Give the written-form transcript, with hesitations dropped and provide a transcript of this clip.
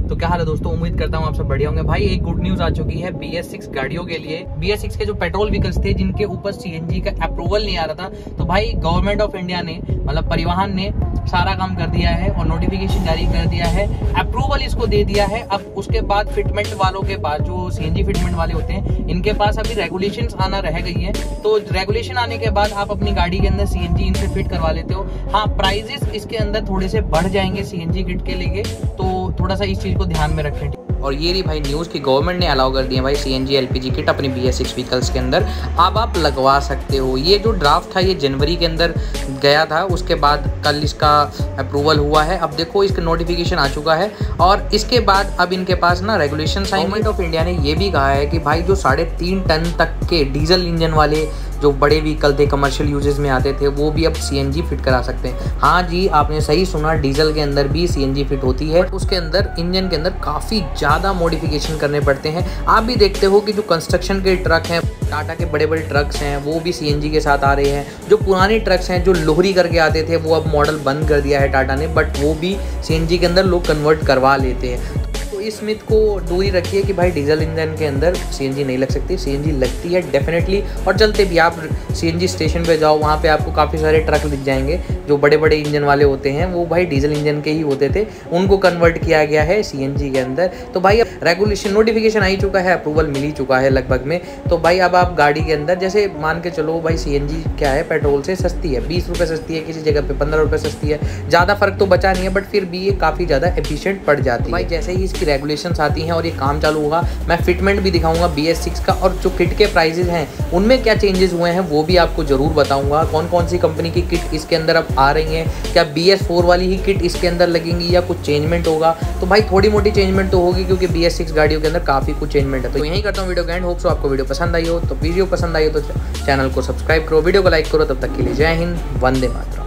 तो क्या हाल है दोस्तों, उम्मीद करता हूँ आप सब बढ़िया होंगे। भाई एक गुड न्यूज आ चुकी है BS6 गाड़ियों के लिए। BS6 के जो पेट्रोल व्हीकल्स थे जिनके ऊपर CNG का अप्रूवल नहीं आ रहा था, तो भाई गवर्नमेंट ऑफ इंडिया ने मतलब परिवहन ने सारा काम कर दिया है और नोटिफिकेशन जारी कर दिया है, अप्रूवल इसको दे दिया है। अब उसके बाद फिटमेंट वालों के पास, जो CNG फिटमेंट वाले होते हैं, इनके पास अभी रेगुलेशंस आना रह गई है। तो रेगुलेशन आने के बाद आप अपनी गाड़ी के अंदर CNG इनसे फिट करवा लेते हो। हाँ, प्राइजेस इसके अंदर थोड़े से बढ़ जाएंगे CNG किट के लिए, तो थोड़ा सा इस चीज को ध्यान में रखें। और ये रही भाई न्यूज़ की गवर्नमेंट ने अलाउ कर दिया भाई CNG LPG किट अपनी BS6 व्हीकल्स के अंदर अब आप लगवा सकते हो। ये जो ड्राफ्ट था ये जनवरी के अंदर गया था, उसके बाद कल इसका अप्रूवल हुआ है। अब देखो इसका नोटिफिकेशन आ चुका है और इसके बाद अब इनके पास ना रेगुलेशंस आएंगे। गवर्नमेंट ऑफ इंडिया ने ये भी कहा है कि भाई जो 3.5 टन तक के डीजल इंजन वाले जो बड़े व्हीकल थे, कमर्शियल यूजेस में आते थे, वो भी अब CNG फिट करा सकते हैं। हाँ जी, आपने सही सुना, डीजल के अंदर भी CNG फिट होती है। उसके अंदर इंजन के अंदर काफ़ी ज़्यादा मॉडिफिकेशन करने पड़ते हैं। आप भी देखते हो कि जो कंस्ट्रक्शन के ट्रक हैं, टाटा के बड़े बड़े ट्रक्स हैं, वो भी CNG के साथ आ रहे हैं। जो पुराने ट्रक्स हैं जो लोहरी करके आते थे, वो अब मॉडल बंद कर दिया है टाटा ने, बट वो भी CNG के अंदर लोग कन्वर्ट करवा लेते हैं। इस मिथ को दूरी रखिए कि भाई डीजल इंजन के अंदर CNG नहीं लग सकती। CNG लगती है डेफिनेटली, और चलते भी। आप CNG स्टेशन पे जाओ, वहाँ पे आपको काफ़ी सारे ट्रक दिख जाएंगे जो बड़े बड़े इंजन वाले होते हैं, वो भाई डीजल इंजन के ही होते थे, उनको कन्वर्ट किया गया है CNG के अंदर। तो भाई अब रेगुलेशन नोटिफिकेशन आ ही चुका है, अप्रूवल मिल ही चुका है लगभग में। तो भाई अब आप गाड़ी के अंदर जैसे मान के चलो भाई CNG क्या है, पेट्रोल से सस्ती है, 20 रुपये सस्ती है, किसी जगह पे 15 रुपये सस्ती है। ज़्यादा फर्क तो बचा नहीं है, बट फिर भी ये काफ़ी ज़्यादा एफिशिएंट पड़ जाती है। भाई जैसे ही इसकी रेगुलेशंस आती हैं और ये काम चालू होगा, मैं फिटमेंट भी दिखाऊंगा BS6 का, और जो किट के प्राइजेस हैं उनमें क्या चेंजेस हुए हैं वो भी आपको जरूर बताऊंगा। कौन कौन सी कंपनी की किट इसके अंदर अब आ रही हैं, क्या BS4 वाली ही किट इसके अंदर लगेंगी या कुछ चेंजमेंट होगा। तो भाई थोड़ी मोटी चेंजमेंट तो होगी, क्योंकि BS6 गाड़ियों के अंदर काफ़ी कुछ चेंजमेंट है। तो यही करता हूँ वीडियो का एंड। होप सो आपको वीडियो पसंद आई हो। तो वीडियो पसंद आई हो तो चैनल को सब्सक्राइब करो, वीडियो को लाइक करो। तब तक के लिए जय हिंद, वंदे मातरम।